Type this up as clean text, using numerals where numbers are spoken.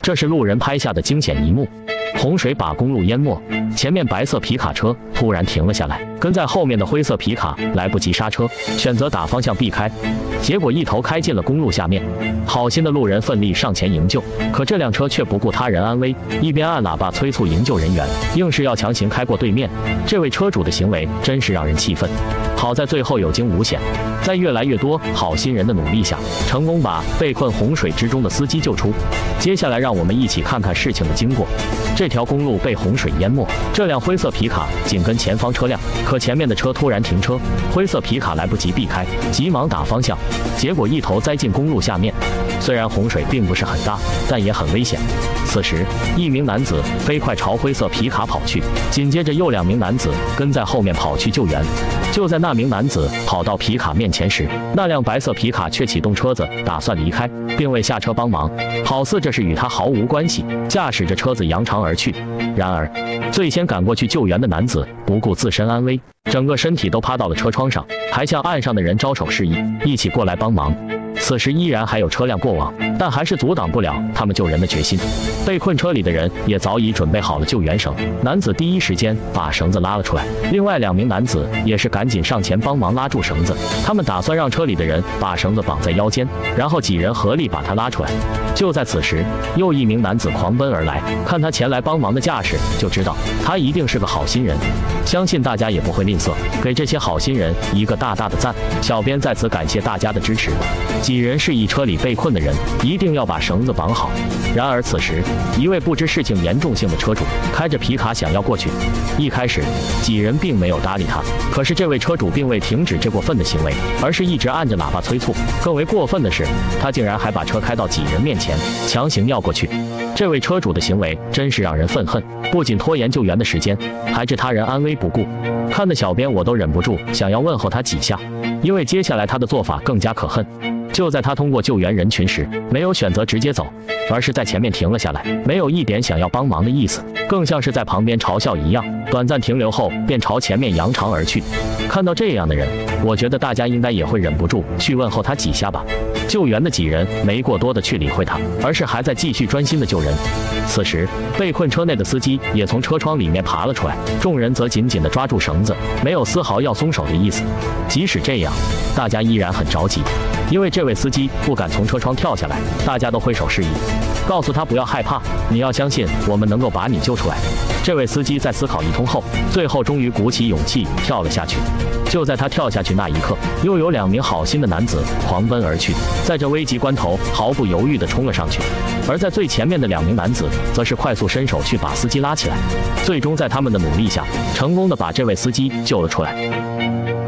这是路人拍下的惊险一幕。洪水把公路淹没，前面白色皮卡车突然停了下来，跟在后面的灰色皮卡来不及刹车，选择打方向避开，结果一头开进了公路下面。好心的路人奋力上前营救，可这辆车却不顾他人安危，一边按喇叭催促营救人员，硬是要强行开过对面。这位车主的行为真是让人气愤。好在最后有惊无险，在越来越多好心人的努力下，成功把被困洪水之中的司机救出。接下来让我们一起看看事情的经过。这条公路被洪水淹没，这辆灰色皮卡紧跟前方车辆，可前面的车突然停车，灰色皮卡来不及避开，急忙打方向，结果一头栽进公路下面。虽然洪水并不是很大，但也很危险。此时，一名男子飞快朝灰色皮卡跑去，紧接着又2名男子跟在后面跑去救援。就在那名男子跑到皮卡面前时，那辆白色皮卡却启动车子打算离开，并未下车帮忙，好似这是与他毫无关系，驾驶着车子扬长而去。然而，最先赶过去救援的男子不顾自身安危，整个身体都趴到了车窗上，还向岸上的人招手示意，一起过来帮忙。此时依然还有车辆过往，但还是阻挡不了他们救人的决心。被困车里的人也早已准备好了救援绳，男子第一时间把绳子拉了出来，另外2名男子也是赶紧上前帮忙拉住绳子。他们打算让车里的人把绳子绑在腰间，然后几人合力把他拉出来。就在此时，又一名男子狂奔而来，看他前来帮忙的架势，就知道他一定是个好心人。相信大家也不会吝啬，给这些好心人一个大大的赞。小编在此感谢大家的支持。几人示意车里被困的人一定要把绳子绑好。然而此时，一位不知事情严重性的车主开着皮卡想要过去。一开始，几人并没有搭理他，可是这位车主并未停止这过分的行为，而是一直按着喇叭催促。更为过分的是，他竟然还把车开到几人面前，强行要过去。这位车主的行为真是让人愤恨，不仅拖延救援的时间，还置他人安危不顾。看得小编我都忍不住想要问候他几下，因为接下来他的做法更加可恨。就在他通过救援人群时，没有选择直接走，而是在前面停了下来，没有一点想要帮忙的意思，更像是在旁边嘲笑一样。短暂停留后，便朝前面扬长而去。看到这样的人，我觉得大家应该也会忍不住去问候他几下吧。救援的几人没过多的去理会他，而是还在继续专心的救人。此时，被困车内的司机也从车窗里面爬了出来，众人则紧紧地抓住绳子，没有丝毫要松手的意思。即使这样，大家依然很着急，因为这位司机不敢从车窗跳下来，大家都挥手示意，告诉他不要害怕，你要相信我们能够把你救出来。这位司机在思考一通后，最后终于鼓起勇气跳了下去。就在他跳下去那一刻，又有2名好心的男子狂奔而去，在这危急关头毫不犹豫地冲了上去。而在最前面的2名男子则是快速伸手去把司机拉起来，最终在他们的努力下，成功地把这位司机救了出来。